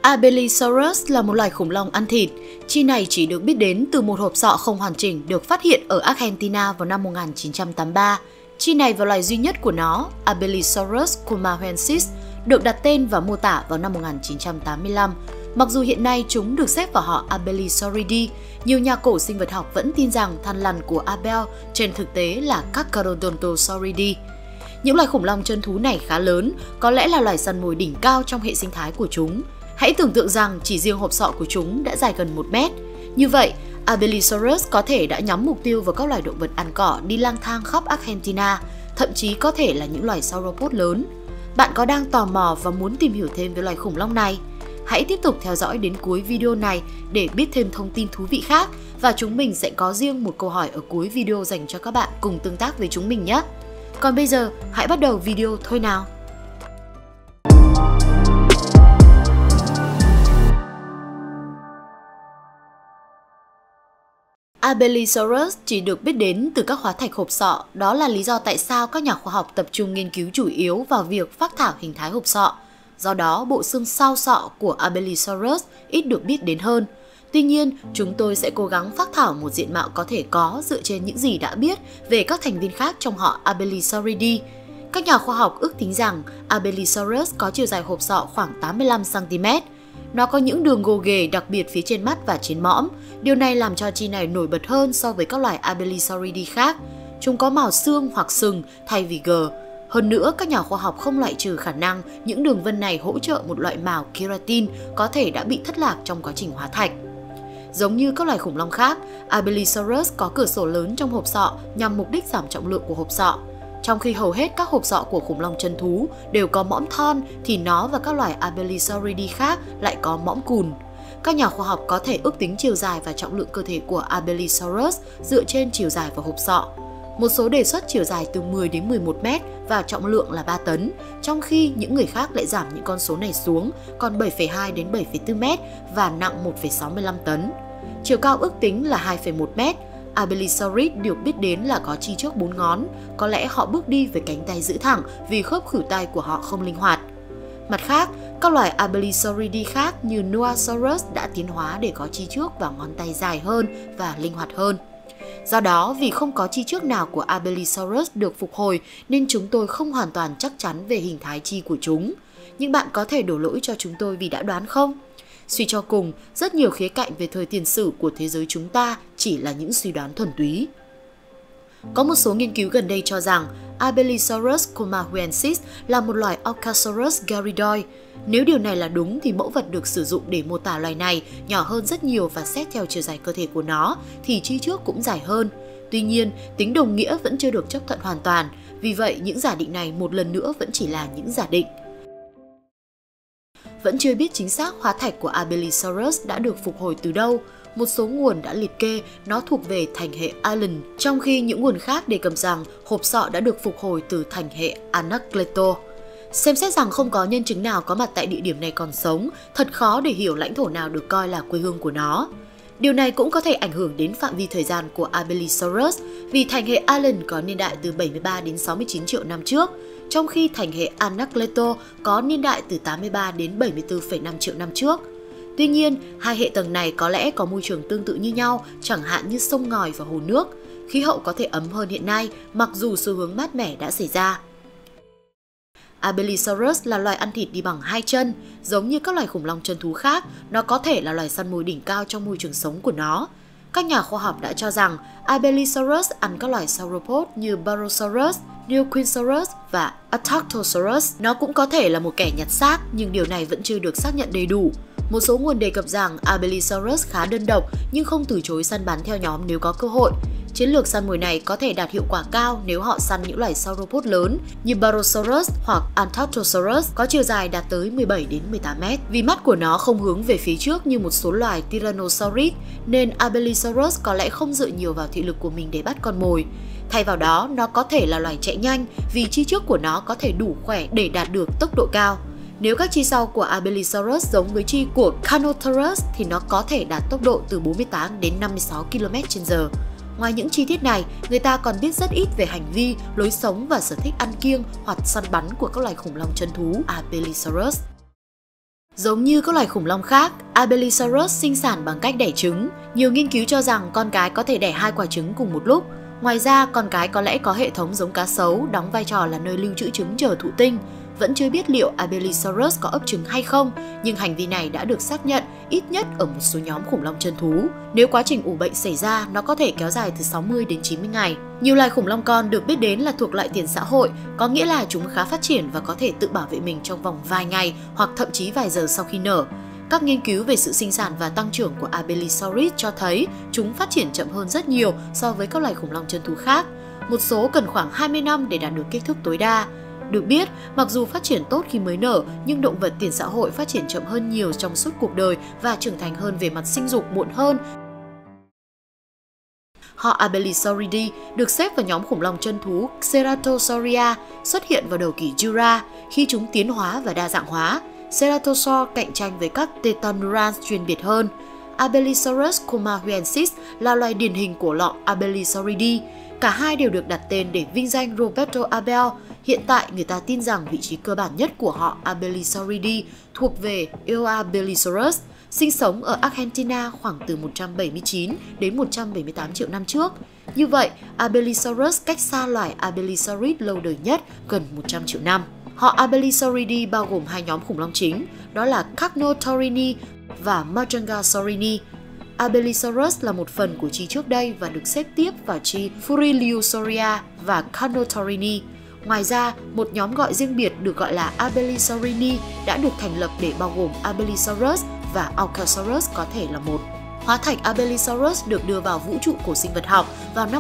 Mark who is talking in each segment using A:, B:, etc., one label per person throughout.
A: Abelisaurus là một loài khủng long ăn thịt. Chi này chỉ được biết đến từ một hộp sọ không hoàn chỉnh được phát hiện ở Argentina vào năm 1983. Chi này và loài duy nhất của nó, Abelisaurus cumahuensis, được đặt tên và mô tả vào năm 1985. Mặc dù hiện nay chúng được xếp vào họ Abelisauridae, nhiều nhà cổ sinh vật học vẫn tin rằng thằn lằn của Abel trên thực tế là Carcharodontosauridae. Những loài khủng long chân thú này khá lớn, có lẽ là loài săn mồi đỉnh cao trong hệ sinh thái của chúng. Hãy tưởng tượng rằng chỉ riêng hộp sọ của chúng đã dài gần 1 mét. Như vậy, Abelisaurus có thể đã nhắm mục tiêu vào các loài động vật ăn cỏ đi lang thang khắp Argentina, thậm chí có thể là những loài sauropod lớn. Bạn có đang tò mò và muốn tìm hiểu thêm về loài khủng long này? Hãy tiếp tục theo dõi đến cuối video này để biết thêm thông tin thú vị khác, và chúng mình sẽ có riêng một câu hỏi ở cuối video dành cho các bạn cùng tương tác với chúng mình nhé. Còn bây giờ, hãy bắt đầu video thôi nào! Abelisaurus chỉ được biết đến từ các hóa thạch hộp sọ, đó là lý do tại sao các nhà khoa học tập trung nghiên cứu chủ yếu vào việc phác thảo hình thái hộp sọ. Do đó, bộ xương sau sọ của Abelisaurus ít được biết đến hơn. Tuy nhiên, chúng tôi sẽ cố gắng phác thảo một diện mạo có thể có dựa trên những gì đã biết về các thành viên khác trong họ Abelisauridae. Các nhà khoa học ước tính rằng Abelisaurus có chiều dài hộp sọ khoảng 85 cm. Nó có những đường gồ ghề đặc biệt phía trên mắt và trên mõm. Điều này làm cho chi này nổi bật hơn so với các loài Abelisauridae khác. Chúng có màu xương hoặc sừng thay vì gờ. Hơn nữa, các nhà khoa học không loại trừ khả năng những đường vân này hỗ trợ một loại mào keratin có thể đã bị thất lạc trong quá trình hóa thạch. Giống như các loài khủng long khác, Abelisaurus có cửa sổ lớn trong hộp sọ nhằm mục đích giảm trọng lượng của hộp sọ. Trong khi hầu hết các hộp sọ của khủng long chân thú đều có mõm thon, thì nó và các loài Abelisauridae khác lại có mõm cùn. Các nhà khoa học có thể ước tính chiều dài và trọng lượng cơ thể của Abelisaurus dựa trên chiều dài và hộp sọ. Một số đề xuất chiều dài từ 10 đến 11 mét và trọng lượng là 3 tấn, trong khi những người khác lại giảm những con số này xuống còn 7,2 đến 7,4 mét và nặng 1,65 tấn. Chiều cao ước tính là 2,1 mét. Abelisauridae được biết đến là có chi trước 4 ngón, có lẽ họ bước đi với cánh tay giữ thẳng vì khớp khuỷu tay của họ không linh hoạt. Mặt khác, các loài Abelisauridae khác như Noasaurus đã tiến hóa để có chi trước và ngón tay dài hơn và linh hoạt hơn. Do đó, vì không có chi trước nào của Abelisaurus được phục hồi nên chúng tôi không hoàn toàn chắc chắn về hình thái chi của chúng. Nhưng bạn có thể đổ lỗi cho chúng tôi vì đã đoán không? Suy cho cùng, rất nhiều khía cạnh về thời tiền sử của thế giới chúng ta chỉ là những suy đoán thuần túy. Có một số nghiên cứu gần đây cho rằng Abelisaurus cumahuensis là một loài Orcasaurus garridoi. Nếu điều này là đúng thì mẫu vật được sử dụng để mô tả loài này nhỏ hơn rất nhiều và xét theo chiều dài cơ thể của nó thì chi trước cũng dài hơn. Tuy nhiên, tính đồng nghĩa vẫn chưa được chấp thuận hoàn toàn, vì vậy những giả định này một lần nữa vẫn chỉ là những giả định. Vẫn chưa biết chính xác hóa thạch của Abelisaurus đã được phục hồi từ đâu. Một số nguồn đã liệt kê nó thuộc về thành hệ Allen, trong khi những nguồn khác đề cập rằng hộp sọ đã được phục hồi từ thành hệ Anacleto. Xem xét rằng không có nhân chứng nào có mặt tại địa điểm này còn sống, thật khó để hiểu lãnh thổ nào được coi là quê hương của nó. Điều này cũng có thể ảnh hưởng đến phạm vi thời gian của Abelisaurus, vì thành hệ Allen có niên đại từ 73 đến 69 triệu năm trước, trong khi thành hệ Anacleto có niên đại từ 83 đến 74,5 triệu năm trước. Tuy nhiên, hai hệ tầng này có lẽ có môi trường tương tự như nhau, chẳng hạn như sông ngòi và hồ nước. Khí hậu có thể ấm hơn hiện nay, mặc dù xu hướng mát mẻ đã xảy ra. Abelisaurus là loài ăn thịt đi bằng 2 chân, giống như các loài khủng long chân thú khác, nó có thể là loài săn mồi đỉnh cao trong môi trường sống của nó. Các nhà khoa học đã cho rằng Abelisaurus ăn các loài sauropod như Barosaurus, Neoquinsaurus và Atactosaurus. Nó cũng có thể là một kẻ nhặt xác, nhưng điều này vẫn chưa được xác nhận đầy đủ. Một số nguồn đề cập rằng Abelisaurus khá đơn độc nhưng không từ chối săn bắn theo nhóm nếu có cơ hội. Chiến lược săn mồi này có thể đạt hiệu quả cao nếu họ săn những loài sauropod lớn như Barosaurus hoặc Antarctosaurus có chiều dài đạt tới 17 đến 18 mét. Vì mắt của nó không hướng về phía trước như một số loài Tyrannosaurus nên Abelisaurus có lẽ không dựa nhiều vào thị lực của mình để bắt con mồi. Thay vào đó, nó có thể là loài chạy nhanh vì chi trước của nó có thể đủ khỏe để đạt được tốc độ cao. Nếu các chi sau của Abelisaurus giống với chi của Carnotaurus thì nó có thể đạt tốc độ từ 48 đến 56 km/h. Ngoài những chi tiết này, người ta còn biết rất ít về hành vi, lối sống và sở thích ăn kiêng hoặc săn bắn của các loài khủng long chân thú Abelisaurus. Giống như các loài khủng long khác, Abelisaurus sinh sản bằng cách đẻ trứng. Nhiều nghiên cứu cho rằng con cái có thể đẻ 2 quả trứng cùng một lúc. Ngoài ra, con cái có lẽ có hệ thống giống cá sấu, đóng vai trò là nơi lưu trữ trứng chờ thụ tinh. Vẫn chưa biết liệu Abelisaurus có ấp trứng hay không, nhưng hành vi này đã được xác nhận ít nhất ở một số nhóm khủng long chân thú. Nếu quá trình ủ bệnh xảy ra, nó có thể kéo dài từ 60 đến 90 ngày. Nhiều loài khủng long con được biết đến là thuộc loại tiền xã hội, có nghĩa là chúng khá phát triển và có thể tự bảo vệ mình trong vòng vài ngày hoặc thậm chí vài giờ sau khi nở. Các nghiên cứu về sự sinh sản và tăng trưởng của Abelisaurus cho thấy chúng phát triển chậm hơn rất nhiều so với các loài khủng long chân thú khác. Một số cần khoảng 20 năm để đạt được kích thước tối đa. Được biết, mặc dù phát triển tốt khi mới nở, nhưng động vật tiền xã hội phát triển chậm hơn nhiều trong suốt cuộc đời và trưởng thành hơn về mặt sinh dục muộn hơn. Họ Abelisauridae được xếp vào nhóm khủng long chân thú Ceratosauria, xuất hiện vào đầu kỷ Jura khi chúng tiến hóa và đa dạng hóa. Ceratosaur cạnh tranh với các Tetaneurans chuyên biệt hơn. Abelisaurus comahuensis là loài điển hình của lọ Abelisauridae. Cả hai đều được đặt tên để vinh danh Roberto Abel. Hiện tại, người ta tin rằng vị trí cơ bản nhất của họ Abelisauridae thuộc về Eoabelisaurus, sinh sống ở Argentina khoảng từ 179 đến 178 triệu năm trước. Như vậy, Abelisaurus cách xa loài Abelisaurid lâu đời nhất gần 100 triệu năm. Họ Abelisauridae bao gồm 2 nhóm khủng long chính, đó là Carnotaurini và Majungasaurini. Abelisaurus là một phần của chi trước đây và được xếp tiếp vào chi Furilliosauria và Carnotaurini. Ngoài ra, một nhóm gọi riêng biệt được gọi là Abelisaurini đã được thành lập để bao gồm Abelisaurus và Allosaurus có thể là một. Hóa thạch Abelisaurus được đưa vào vũ trụ của sinh vật học vào năm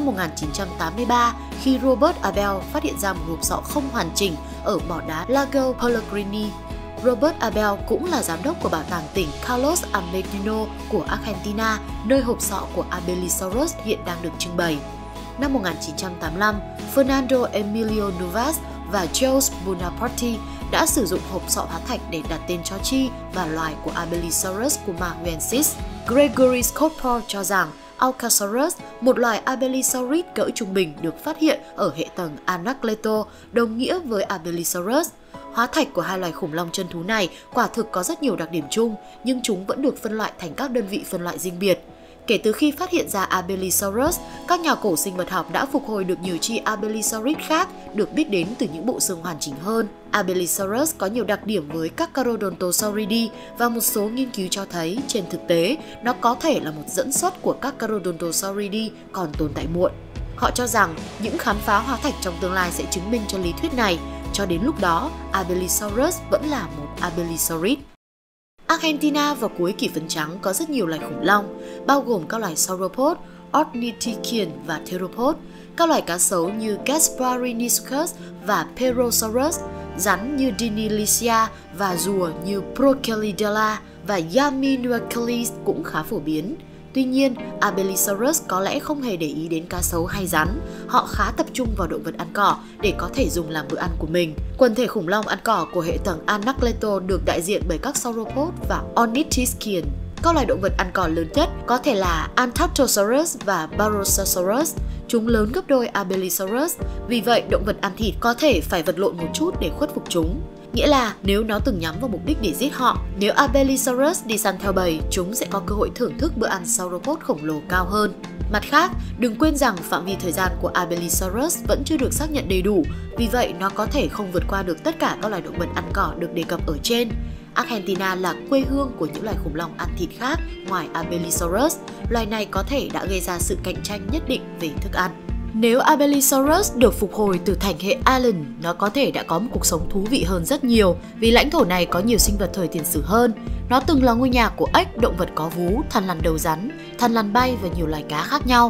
A: 1983 khi Robert Abel phát hiện ra một hộp sọ không hoàn chỉnh ở mỏ đá Lago Pellegrini. Robert Abel cũng là giám đốc của bảo tàng tỉnh Carlos Ameghino của Argentina, nơi hộp sọ của Abelisaurus hiện đang được trưng bày. Năm 1985, Fernando Emilio Novas và Jose Bonaparte đã sử dụng hộp sọ hóa thạch để đặt tên cho chi và loài của Abelisaurus comahuensis. Gregory Scott cho rằng Allosaurus, một loài Abelisaurid cỡ trung bình được phát hiện ở hệ tầng Anacleto, đồng nghĩa với Abelisaurus. Hóa thạch của 2 loài khủng long chân thú này quả thực có rất nhiều đặc điểm chung, nhưng chúng vẫn được phân loại thành các đơn vị phân loại riêng biệt. Kể từ khi phát hiện ra Abelisaurus, các nhà cổ sinh vật học đã phục hồi được nhiều chi Abelisaurid khác được biết đến từ những bộ xương hoàn chỉnh hơn. Abelisaurus có nhiều đặc điểm với các Carodontosauridae và một số nghiên cứu cho thấy trên thực tế nó có thể là một dẫn xuất của các Carodontosauridae còn tồn tại muộn. Họ cho rằng những khám phá hóa thạch trong tương lai sẽ chứng minh cho lý thuyết này. Cho đến lúc đó, Abelisaurus vẫn là một Abelisaurid. Argentina vào cuối kỷ phấn trắng có rất nhiều loài khủng long, bao gồm các loài sauropod, ornithichian và theropod, các loài cá sấu như Gasparinischus và Perosaurus, rắn như Deinonychia và rùa như Prochelidella và Yaminuacelis cũng khá phổ biến. Tuy nhiên, Abelisaurus có lẽ không hề để ý đến cá sấu hay rắn. Họ khá tập trung vào động vật ăn cỏ để có thể dùng làm bữa ăn của mình. Quần thể khủng long ăn cỏ của hệ tầng Anacleto được đại diện bởi các sauropod và ornithischian. Các loài động vật ăn cỏ lớn nhất có thể là Antarctosaurus và Barosaurus. Chúng lớn gấp đôi Abelisaurus, vì vậy động vật ăn thịt có thể phải vật lộn một chút để khuất phục chúng. Nghĩa là nếu nó từng nhắm vào mục đích để giết họ, nếu Abelisaurus đi săn theo bầy, chúng sẽ có cơ hội thưởng thức bữa ăn sauropod khổng lồ cao hơn. Mặt khác, đừng quên rằng phạm vi thời gian của Abelisaurus vẫn chưa được xác nhận đầy đủ, vì vậy nó có thể không vượt qua được tất cả các loài động vật ăn cỏ được đề cập ở trên. Argentina là quê hương của những loài khủng long ăn thịt khác ngoài Abelisaurus. Loài này có thể đã gây ra sự cạnh tranh nhất định về thức ăn. Nếu Abelisaurus được phục hồi từ thành hệ Allen, nó có thể đã có một cuộc sống thú vị hơn rất nhiều vì lãnh thổ này có nhiều sinh vật thời tiền sử hơn. Nó từng là ngôi nhà của ếch, động vật có vú, thằn lằn đầu rắn, thằn lằn bay và nhiều loài cá khác nhau.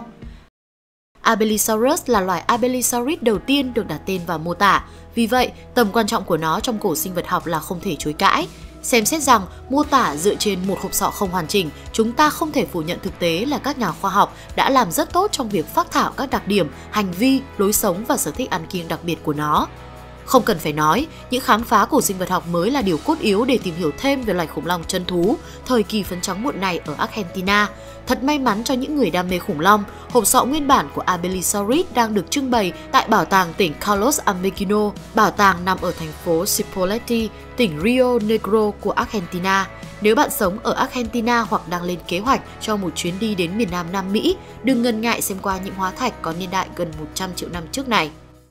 A: Abelisaurus là loài Abelisaurid đầu tiên được đặt tên và mô tả, vì vậy tầm quan trọng của nó trong cổ sinh vật học là không thể chối cãi. Xem xét rằng mô tả dựa trên một hộp sọ không hoàn chỉnh, chúng ta không thể phủ nhận thực tế là các nhà khoa học đã làm rất tốt trong việc phác thảo các đặc điểm, hành vi, lối sống và sở thích ăn kiêng đặc biệt của nó. Không cần phải nói, những khám phá của sinh vật học mới là điều cốt yếu để tìm hiểu thêm về loài khủng long chân thú thời kỳ phấn trắng muộn này ở Argentina. Thật may mắn cho những người đam mê khủng long, hộp sọ nguyên bản của Abelisaurid đang được trưng bày tại Bảo tàng tỉnh Carlos Ameghino. Bảo tàng nằm ở thành phố Chipoleti, tỉnh Rio Negro của Argentina. Nếu bạn sống ở Argentina hoặc đang lên kế hoạch cho một chuyến đi đến miền Nam Nam Mỹ, đừng ngần ngại xem qua những hóa thạch có niên đại gần 100 triệu năm trước này.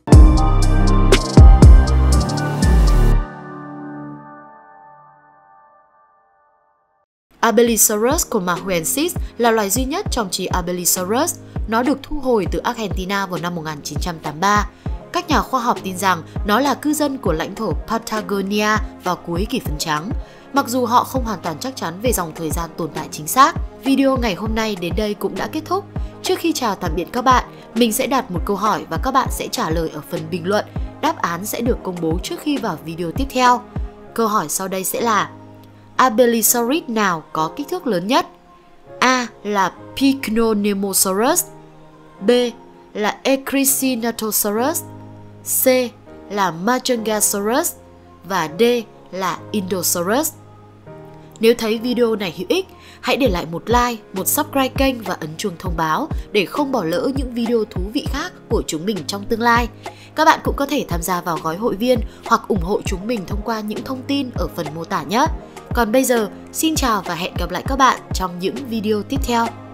A: Abelisaurus comahuensis là loài duy nhất trong trí Abelisaurus. Nó được thu hồi từ Argentina vào năm 1983. Các nhà khoa học tin rằng nó là cư dân của lãnh thổ Patagonia vào cuối kỷ phấn trắng, mặc dù họ không hoàn toàn chắc chắn về dòng thời gian tồn tại chính xác. Video ngày hôm nay đến đây cũng đã kết thúc. Trước khi chào tạm biệt các bạn, mình sẽ đặt một câu hỏi và các bạn sẽ trả lời ở phần bình luận. Đáp án sẽ được công bố trước khi vào video tiếp theo. Câu hỏi sau đây sẽ là: Abelisaurid nào có kích thước lớn nhất? A là Pycnonemosaurus, B là Echrysinatosaurus, C là Majungasaurus và D là Indosaurus. Nếu thấy video này hữu ích, hãy để lại một like, một subscribe kênh và ấn chuông thông báo để không bỏ lỡ những video thú vị khác của chúng mình trong tương lai. Các bạn cũng có thể tham gia vào gói hội viên hoặc ủng hộ chúng mình thông qua những thông tin ở phần mô tả nhé. Còn bây giờ, xin chào và hẹn gặp lại các bạn trong những video tiếp theo.